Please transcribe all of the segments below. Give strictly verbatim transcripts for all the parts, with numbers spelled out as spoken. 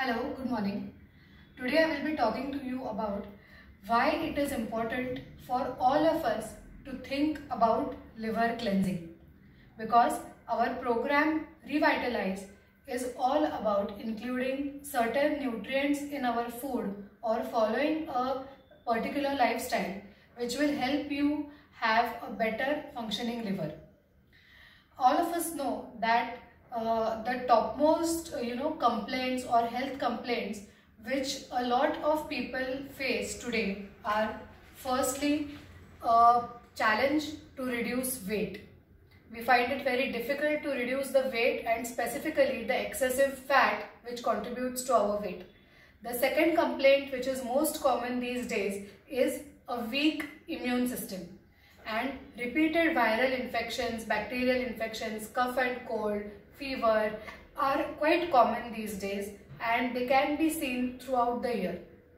Hello, good morning. Today I will be talking to you about why it is important for all of us to think about liver cleansing. Because our program Revitalize is all about including certain nutrients in our food or following a particular lifestyle which will help you have a better functioning liver. All of us know that uh, the topmost uh, you know complaints or health complaints which a lot of people face today are firstly a challenge to reduce weight. We find it very difficult to reduce the weight and specifically the excessive fat which contributes to our weight. The second complaint which is most common these days is a weak immune system. And repeated viral infections, bacterial infections, cough and cold, fever are quite common these days and they can be seen throughout the year.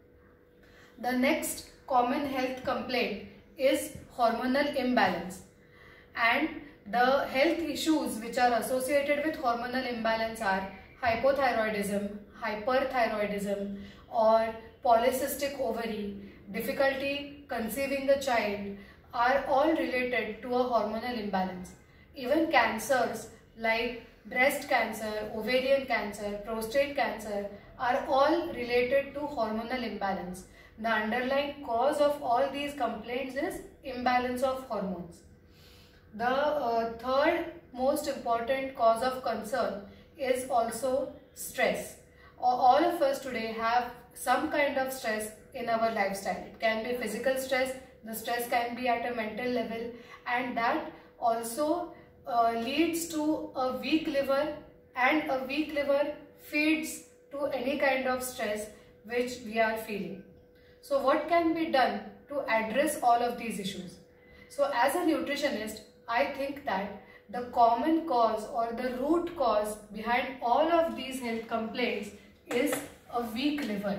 The next common health complaint is hormonal imbalance, and the health issues which are associated with hormonal imbalance are hypothyroidism, hyperthyroidism or polycystic ovary, difficulty conceiving the child, are all related to a hormonal imbalance. Even cancers like breast cancer, ovarian cancer, prostate cancer are all related to hormonal imbalance. The underlying cause of all these complaints is imbalance of hormones. The uh, third most important cause of concern is also stress. All of us today have some kind of stress in our lifestyle. It can be physical stress, the stress can be at a mental level, and that also uh, leads to a weak liver, and a weak liver feeds to any kind of stress which we are feeling. So what can be done to address all of these issues? So as a nutritionist, I think that the common cause or the root cause behind all of these health complaints is a weak liver,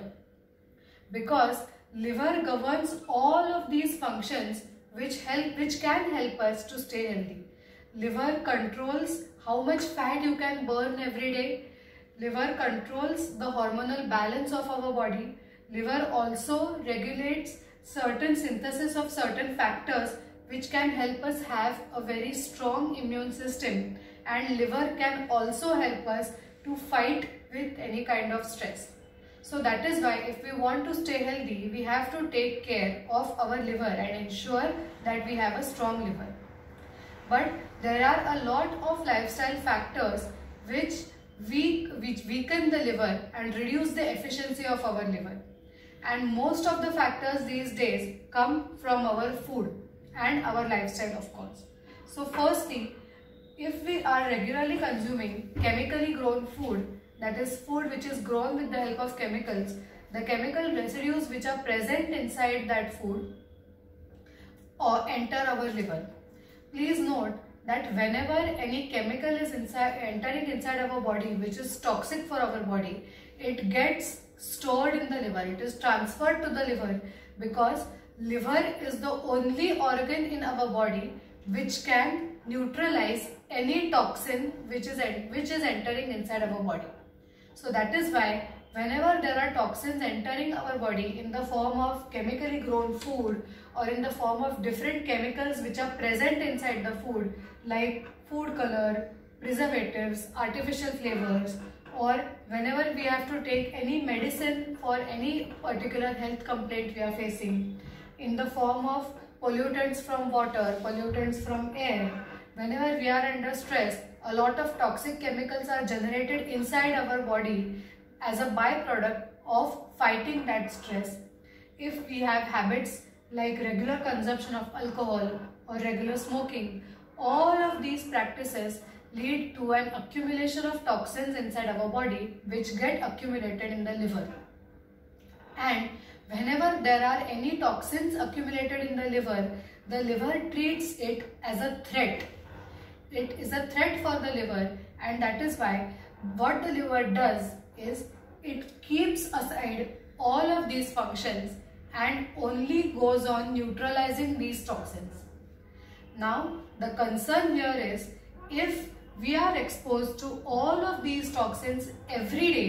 because liver governs all of these functions which help which can help us to stay healthy. Liver controls how much fat you can burn every day. Liver controls the hormonal balance of our body. Liver also regulates certain synthesis of certain factors which can help us have a very strong immune system, and liver can also help us to fight with any kind of stress. So that is why if we want to stay healthy, we have to take care of our liver and ensure that we have a strong liver. But there are a lot of lifestyle factors which, weak, which weaken the liver and reduce the efficiency of our liver. And most of the factors these days come from our food and our lifestyle, of course. So firstly, if we are regularly consuming chemically grown food, that is food which is grown with the help of chemicals, the chemical residues which are present inside that food or enter our liver. Please note that whenever any chemical is inside, entering inside our body which is toxic for our body, it gets stored in the liver, it is transferred to the liver, because liver is the only organ in our body which can neutralize any toxin which is, which is entering inside our body. So that is why whenever there are toxins entering our body in the form of chemically grown food or in the form of different chemicals which are present inside the food, like food color, preservatives, artificial flavors, or whenever we have to take any medicine for any particular health complaint we are facing, in the form of pollutants from water, pollutants from air, whenever we are under stress, a lot of toxic chemicals are generated inside our body as a byproduct of fighting that stress. If we have habits like regular consumption of alcohol or regular smoking, all of these practices lead to an accumulation of toxins inside our body which get accumulated in the liver. And whenever there are any toxins accumulated in the liver, the liver treats it as a threat. It is a threat for the liver, and that is why what the liver does is it keeps aside all of these functions and only goes on neutralizing these toxins. Now the concern here is, if we are exposed to all of these toxins every day,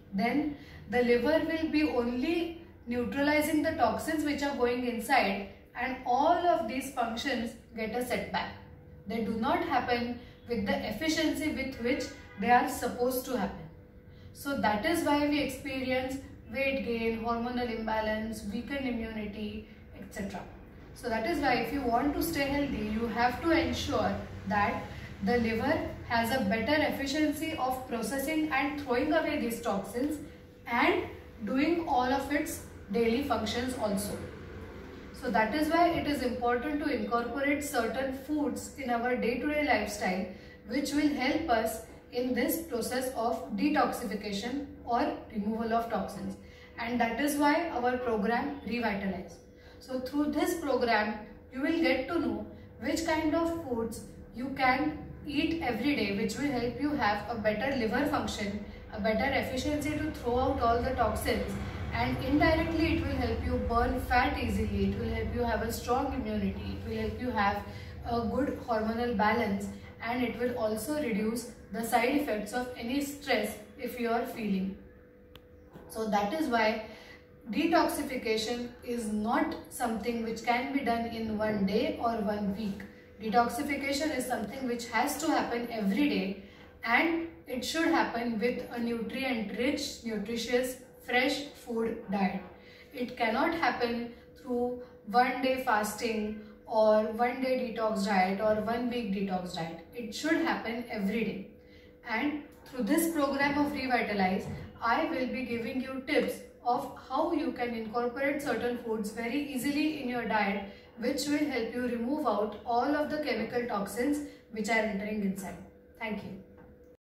then the liver will be only neutralizing the toxins which are going inside, and all of these functions get a setback. They do not happen with the efficiency with which they are supposed to happen. So that is why we experience weight gain, hormonal imbalance, weakened immunity, et cetera. So that is why if you want to stay healthy, you have to ensure that the liver has a better efficiency of processing and throwing away these toxins and doing all of its daily functions also. So that is why it is important to incorporate certain foods in our day-to-day lifestyle which will help us in this process of detoxification or removal of toxins. And that is why our program Revitalize. So through this program, you will get to know which kind of foods you can eat every day, which will help you have a better liver function, a better efficiency to throw out all the toxins, and indirectly it will help you burn fat easily, it will help you have a strong immunity, it will help you have a good hormonal balance, and it will also reduce the side effects of any stress if you are feeling. So that is why detoxification is not something which can be done in one day or one week. Detoxification is something which has to happen every day, and it should happen with a nutrient-rich, nutritious, fresh food diet. It cannot happen through one day fasting or one day detox diet or one week detox diet. It should happen every day. And through this program of Revitalize, I will be giving you tips of how you can incorporate certain foods very easily in your diet, which will help you remove out all of the chemical toxins which are entering inside. Thank you.